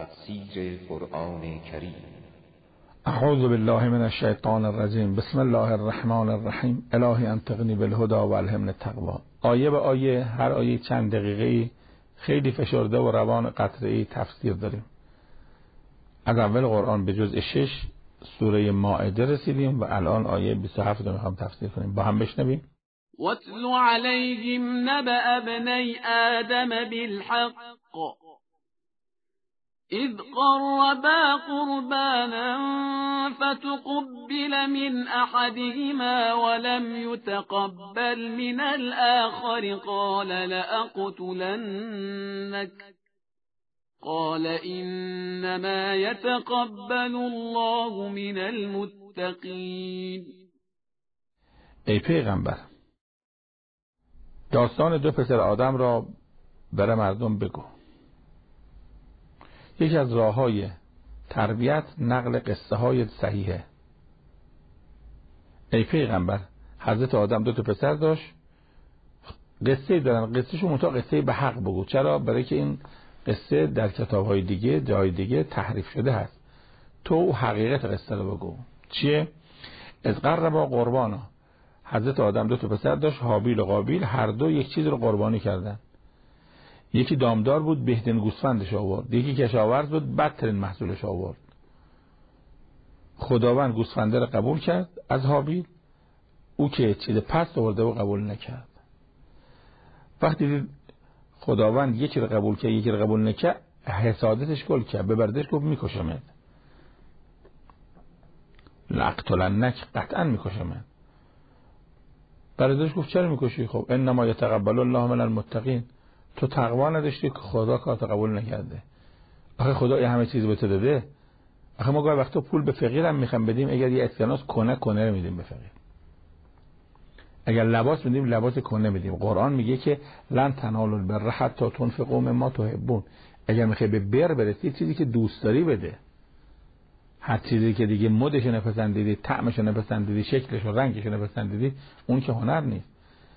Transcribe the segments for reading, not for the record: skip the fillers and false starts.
تفسیر قرآن کریم. اعوذ بالله من الشیطان الرجیم. بسم الله الرحمن الرحیم. الهی انطقنی بالهدی و الهمنی التقوی. آیه به آیه، هر آیه چند دقیقه خیلی فشرده و روان قطعی تفسیر داریم. از اول قرآن به جزء 6 سوره مائده رسیدیم و الان آیه 27 رو میخوام تفسیر کنیم. با هم بشنویم. واتل عليهم نبأ ابني آدم بالحق إذ قربا قربانا فتقبل من أحدهما ولم يتقبل من الآخر قال لأقتلنك قال إنما يتقبل الله من المتقين. ای پیغمبر، داستان دو پسر آدم را برای مردم بگو. یکی از راه‌های تربیت نقل قصه های صحیحه. ای پیغمبر، حضرت آدم دو تا پسر داشت، قصه دارن، قصهشون متا قصه به حق بگو. چرا؟ برای که این قصه در کتاب‌های دیگه جای دیگه تحریف شده هست. تو حقیقت قصه رو بگو. چیه؟ از قربا قربانا، حضرت آدم دو تا پسر داشت، هابیل و قابیل، هر دو یک چیز رو قربانی کردن. یکی دامدار بود، بهترین گوسفندش آورد. یکی کشاورز بود، بدترین محصولش آورد. خداوند گوسفنده رو قبول کرد از هابیل، او که چیز پست آورده و قبول نکرد. وقتی دید خداوند یکی رو قبول کرد یکی رو قبول نکرد، حسادتش گل کرد، ببردش گفت میکشمت. لأقتلنک، قطعا میکشمت. برادرش گفت چرا میکشی؟ خب انما یتقبل الله من المتقین. تو تقوا نداشتی که خدا کارت قبول نکرده. آخه خدا یه همه چیز به تو داده. آخه ما گاهی وقتا پول به فقیر هم میخوام بدیم، اگر یه اسکناس کنه رو میدیم به فقیر. اگر لباس میدیم لباس کنه میدیم. قرآن میگه که لن تنالوا البر حتی تنفقوا مما تحبون. اگر میخوای به بر برسی چیزی که دوست داری بده. هر چیزی که دیگه مدش نپسندیدی، طعمش نپسندیدی، شکلش و رنگش نپسندیدی، اون که هنر نیست.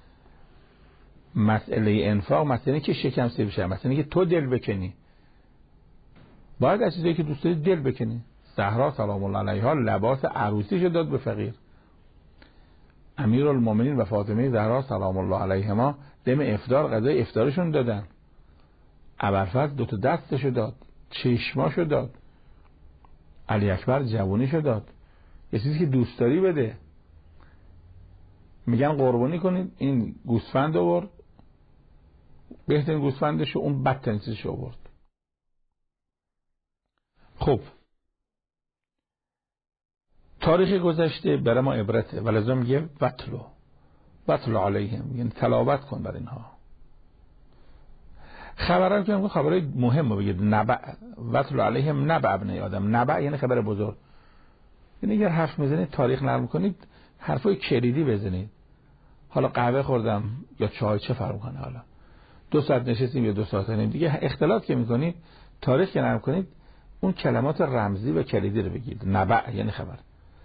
مسئله انفاق مسئله که شکم سیر بشه، مسئله که تو دل بکنی. باید از چیزی که دوست داری دل بکنی. زهرا سلام الله علیها لباس عروسیشو داد به فقیر. امیرالمومنین و فاطمه زهرا سلام الله علیهما دم افطار غذای افطارشون دادن. ابوالفضل دو تا دستشو داد، چشماشو داد. علی اکبر جوونیشو داد. یه چیزی که دوست داری بده. میگن قربانی کنید، این گوسفند آورد، بهترین گوسفندشو، اون بدترین چیزشو آورد. خب تاریخ گذشته برای ما عبرته، ولذا میگه وتلو علیهم، یعنی تلاوت کن بر اینها. خبرام که خبرای مهمه بگید. نبأ، وتلو علیهم نبأ ابنی آدم. نبأ یعنی خبر بزرگ. یعنی اگر حرف میزنید تاریخ نقل میکنید حرفای کلیدی بزنید. حالا قهوه خوردم یا چای چه فرق کنه؟ حالا 2 ساعت نشستیم یا 2 ساعت نیم دیگه، اختلاط که میکنید تاریخ که نقل کنید اون کلمات رمزی و کلیدی رو بگید. نبأ یعنی خبر.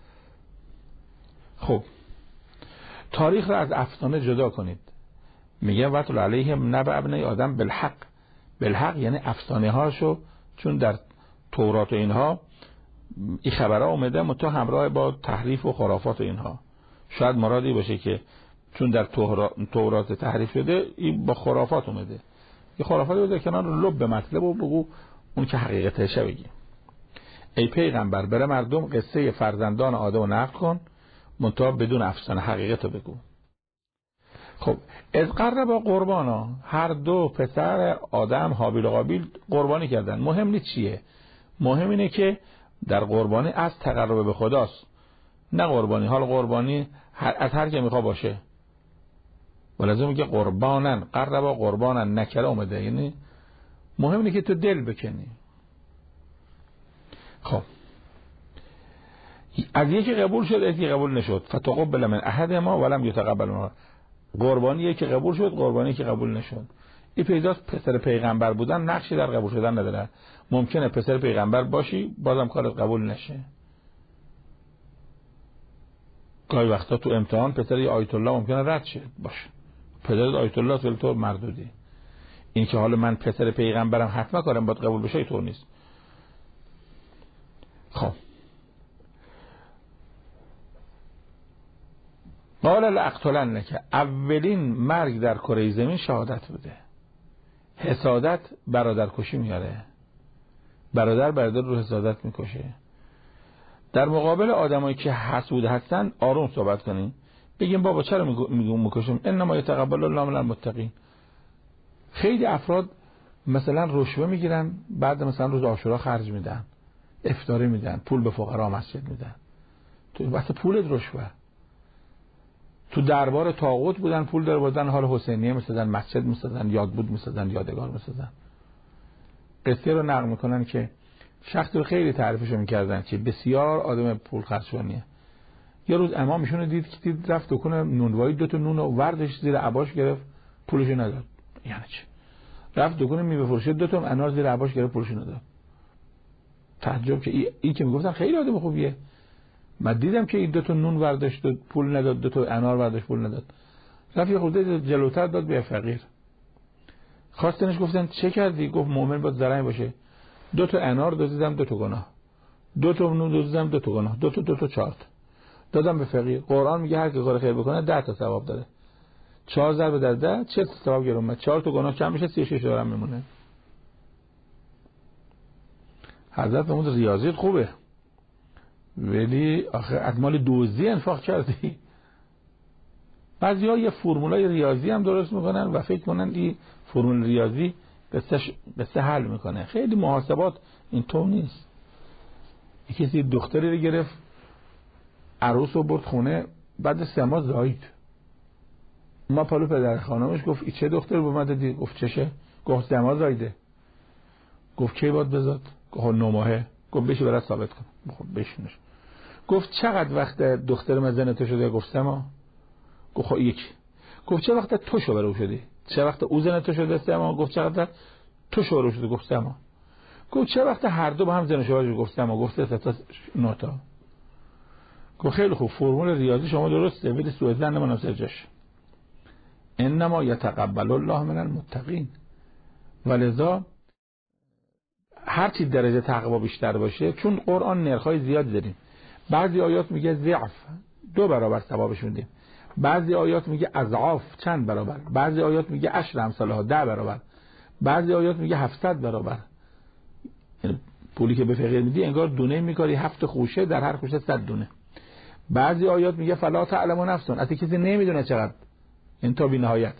خب تاریخ رو از افسانه جدا کنید. میگه وتل علیهم نبأ ابنی آدم بالحق. بالحق یعنی افسانه هاشو، چون در تورات و اینها این خبرها اومده متو همراه با تحریف و خرافات و اینها. شاید مرادی باشه که چون در تورات تحریف شده این با خرافات اومده. این خرافات رو در کنار لب مطلب و بگو اون که حقیقتش بگی. ای پیغمبر برای مردم قصه فرزندان آدم رو نقل کن، منتها بدون افسانه، حقیقت رو بگو. خب از قربا قربانا، هر دو پسر آدم هابیل و قابیل قربانی کردن. مهم نیست چیه، مهم اینه که در قربانی از تقرب به خداست، نه قربانی. حال قربانی از هر که میخوا باشه. ولازم میگه قربانن، قربا قربانن، نکره اومده، یعنی مهم اینه که تو دل بکنی. خب از یکی قبول شد، از یکی قبول نشد. فتقبل من احدهما ولم یتقبل منه. قربانی یکی قبول شد، قربانی که قبول نشد. این پیداست پسر پیغمبر بودن نقشی در قبول شدن نداره. ممکنه پسر پیغمبر باشی بازم کارت قبول نشه. گاهی وقتا تو امتحان پسر آیت الله ممکنه رد شه باشه، پدر آیت الله ولی تو مردودی. این که حالا من پسر پیغمبرم حتما کارم باید قبول بشه اینطور نیست. خب قال لاقتلنک، اولین مرگ در کره زمین شهادت بوده. حسادت برادر کشی میاره، برادر رو حسادت میکشه. در مقابل آدمایی که حسود هستن آروم صحبت کنین، بگیم بابا چرا میکشیم؟ انما یتقبل الله من المتقین. خیلی افراد مثلا رشوه میگیرن، بعد مثلا روز عاشورا خرج میدن، افطاری میدن، پول به فقرا مسجد میدن. تو وقت پولت رشوه. تو دربار طاغوت بودن، پول در بودن، حال حسینیه میسازن، مسجد میسازن، یادبود میسازن، یادگار میسازن. قصه رو نقل میکنن که شخصی رو خیلی تعریفشو میکردن که بسیار آدم پول خرچانیه. یه روز امامشون دید که دید رفت دکونه نونوایی 2 تا نون رو وردش زیر عباش گرفت، پولشو نداد. یعنی چی؟ رفت دکونه میوه فروشی 2 تا انار زیر عباش گرفت، پولشو نداد. تعجب که این که میگفتن خیلی آدم خوبیه. من دیدم که این 2 تا نون ورداشت پول نداد، 2 تا انار ورداشت پول نداد. رفت یه خورده جلوتر داد به فقیر. خواستنش گفتن چه کردی؟ گفت مؤمن باید زرنگ باشه. 2 تا انار دزدیدم 2 تا گناه، 2 تا نون دزدیدم 2 تا گناه، 2 تا 4 تا دادم به فقیر. قرآن میگه هر کی کار خیر بکنه 10 تا ثواب داره. 4 ضرب در 10 40 تا ثواب گرفت. 4 تا گناه کم میشه 36 تا میمونه. حضرت فرمود ریاضیت خوبه ولی آخه از مال دزدی انفاق کردی. بعضی‌ها یه فرمولای ریاضی هم درست میکنن و فکر کنن این فرمول ریاضی قصه حل میکنه. خیلی محاسبات اینطور نیست. کسی دختری رو گرفت، عروس رو برد خونه، بعد 3 ماه زایید. ما پالو پدر خانمش گفت این چه دختری به من دادی؟ گفت چشه؟ گفت 3 ماه زایده. گفت کی باید بزاد؟ گفت 9 ماهه. گفت بشه برات ثابت کن. خب بشینش. گفت چقدر وقت دختر من زن تو شده؟ گفت 3 ماه. گفت خب یک. گفت چه وقت تو شو برو شدی؟ چه وقت او زن تو شده؟ 3 ماه. گفت چقدر تو شو برو شدی؟ گفت 3 ماه. گفت چه وقت هر دو با هم زن شو برو؟ گفت 3 ماه. گفت 3 تا 9 تا. گفت خیلی خوب، فرمول ریاضی شما درسته ولی سوء ظن من سرجاش. انما یتقبل الله من المتقین. ولذا هر چی درجه تقوا بیشتر باشه، چون قرآن نرخ‌های زیاد داریم. بعضی آیات میگه ضعف 2 برابر ثوابش میدیم، بعضی آیات میگه اضعاف چند برابر، بعضی آیات میگه 10 امثالها 10 برابر، بعضی آیات میگه 700 برابر. یعنی پولی که به فقیر میدی انگار دونه میکاری 7 خوشه، در هر خوشه 100 دونه. بعضی آیات میگه فلا تعلم نفس، اصلا کسی نمیدونه چقدر، این تا بی نهایت.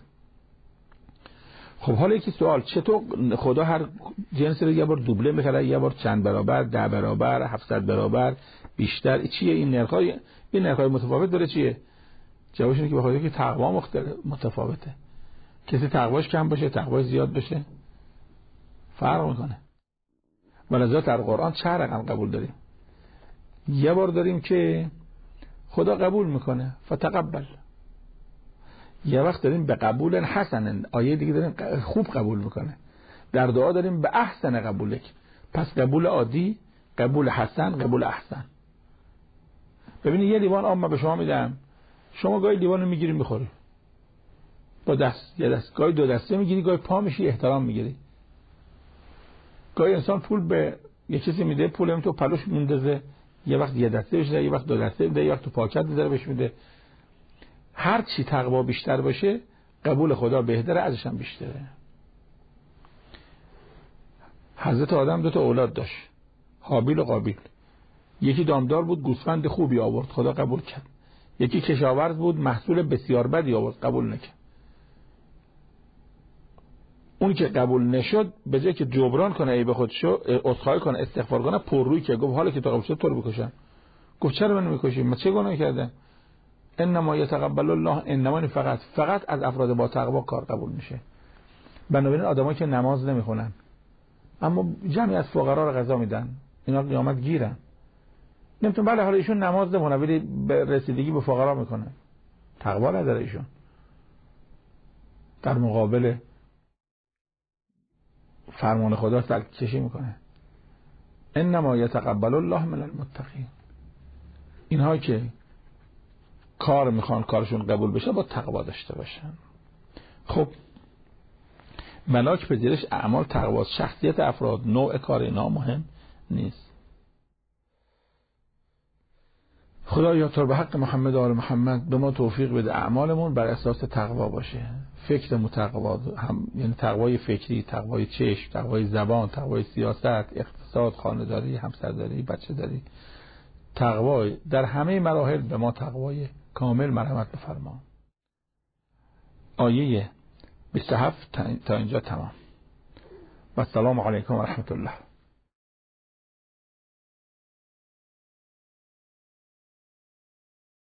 خب حالا یکی سوال، چطور خدا هر جنس رو یه بار دوبله میکنه، یه بار چند برابر، 10 برابر، 700 برابر، بیشتر؟ چیه این نرخ‌های؟ این نرخ‌های متفاوت داره چیه؟ جوابش اینه که بخاطر که تقوا متفاوته. کسی تقواش کم باشه، تقواش زیاد بشه، فرق میکنه. ولذا در قرآن چه رقم قبول داریم؟ یه بار داریم که خدا قبول میکنه فتقبل، یه وقت داریم به قبول حسن، آیه دیگه داریم خوب قبول میکنه. در دعا داریم به احسن قبولک. پس قبول عادی، قبول حسن، قبول احسن. ببینید یه لیوان آب من به شما میدم، شما گاهی لیوانو میگیری میخوری با دست، یه دست، گاهی 2 دسته میگیری، گاهی پا میشی احترام میگیری. گاهی انسان پول به یه کسی میده، پول هم تو پلوش میندازه، یه وقت یه دسته بشه، یه وقت 2 دسته بده، یه وقت تو پاکت میذاره بهش میده. هر چی تقوا بیشتر باشه قبول خدا بهتره، ازش هم بیشتره. حضرت آدم 2 تا اولاد داشت، هابیل و قابیل. یکی دامدار بود، گوسفند خوبی آورد، خدا قبول کرد. یکی کشاورز بود، محصول بسیار بدی آورد، قبول نکرد. اون که قبول نشد، به جای که جبران کنه عیب خودشو، عذرخواهی کنه، استغفار کنه، پررویی که گفت حالا که تو قبول شد تو رو بکشم. گفت چرا منو میکشی؟ من چه گناهی کردم؟ انما یتقبل الله، انما فقط از افراد با تقوا کار قبول میشه. بنابراین آدمایی که نماز نمیخونن اما جمعی از فقرا رو غذا میدن، اینا قیامت گیرن. نمیتون بله حالا ایشون نماز نمیخونه ولی به رسیدگی به فقرا میکنه، تقوا نداره ایشون. در مقابل فرمان خدا سرکشی میکنه. انما یتقبل الله من المتقین. اینها که کار میخوان کارشون قبول بشه با تقوا داشته باشن. خب ملاک پذیرش اعمال تقوا، شخصیت افراد، نوع کار اینا مهم نیست. خدایا تو به حق محمد و آل محمد به ما توفیق بده اعمالمون بر اساس تقوا باشه. فکر تقوا هم یعنی تقوای فکری، تقوای چشم، تقوای زبان، تقوای سیاست، اقتصاد، خانه‌داری، همسرداری، بچه‌داری. تقوا در همه مراحل به ما تقوای کامل مرحمت بفرما. آیه 27 تا اینجا تمام. و السلام علیکم و رحمت الله.